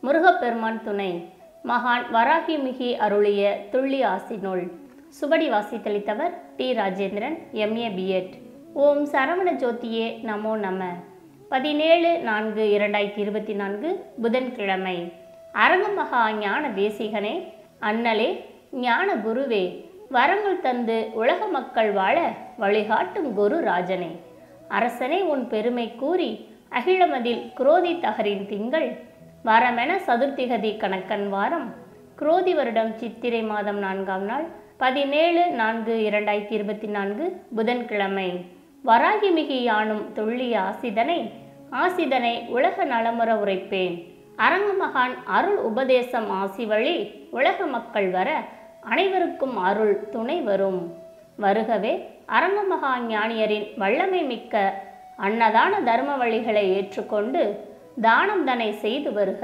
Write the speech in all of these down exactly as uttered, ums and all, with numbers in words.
முருகப்பெருமான் துணை. மகான் வராகிமிகி அருளிய துள்ளி ஆசி நூல். சுவடி வாசித்தளித்தவர் T Rajendran, MA B Ed. Om Saravana ஜோதியே நமோ நம. பதினேழு நான்கு இரண்டாயிரத்தி இருபத்தி நான்கு புதன்கிழமை. அரங்கமகா ஞான தேசிகனே, அண்ணலே, ஞான குருவே, வரங்கள் தந்து உலக மக்கள் வாழ வழிகாட்டும் குரு ராஜனே, அரசனே உன் பெருமை கூறி அகிழமதில் குரோதி தகரின் திங்கள் வரமென சதுர்த்திகதி கணக்கன் வாரம் குரோதி வருடம் சித்திரை மாதம் நான்காம் நாள் பதினேழு நான்கு இரண்டாயிரத்தி இருபத்தி நான்கு புதன்கிழமை. வராகிமிகி யானும் துள்ளிய ஆசிதனை ஆசிதனை உலக நலமுற உரைப்பேன். அரங்கமகான் அருள் உபதேசம் ஆசி வழி உலக மக்கள் வர அனைவருக்கும் அருள் துணை வரும். வருகவே அரங்கமகா ஞானியரின் வல்லமை மிக்க அன்னதான தர்ம வழிகளை ஏற்றுக்கொண்டு தானம் தனை செய்து வருக.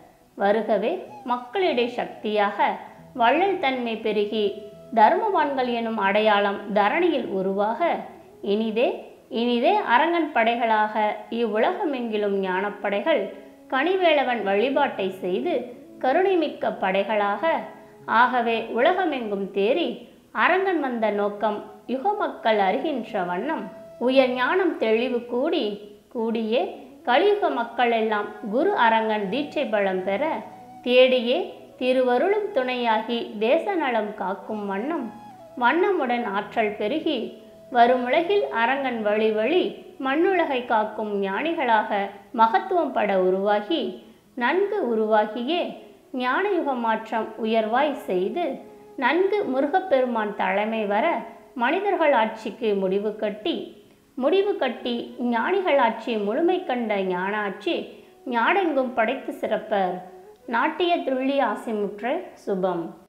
வருகவே மக்களிடையே சக்தியாக வள்ளல் தன்மை பெருகி தர்மவான்கள் எனும் அடையாளம் தரணியில் உருவாக இனிதே இனிதே அரங்கன் படைகளாக இவ்வுலகமெங்கிலும் ஞானப்படைகள் கனிவேளவன் வழிபாட்டை செய்து கருணைமிக்க படைகளாக ஆகவே உலகமெங்கும் தேறி அரங்கன் வந்த நோக்கம் யுக மக்கள் அறிகின்ற வண்ணம் உயர் ஞானம் தெளிவு கூடி கூடியே கலியுக மக்கள் எல்லாம் குரு அரங்கன் தீட்சை பலம் பெற தேடியே திருவருளும் துணையாகி தேச நலம் காக்கும் வண்ணம் வண்ணமுடன் ஆற்றல் பெருகி வருமுலகில் அரங்கன் வழி வழி மண்ணுலகை காக்கும் ஞானிகளாக மகத்துவம் பட உருவாகி நன்கு உருவாகியே ஞானயுக மாற்றம் உயர்வாய் செய்து நன்கு முருகப்பெருமான் தலைமை வர மனிதர்கள் ஆட்சிக்கு முடிவு கட்டி முடிவு கட்டி ஞானிகள் ஆட்சி முழுமை கண்ட ஞான ஆட்சி ஞாடெங்கும் படைத்து சிறப்பர். நாட்டிய துள்ளி ஆசிமுற்ற சுபம்.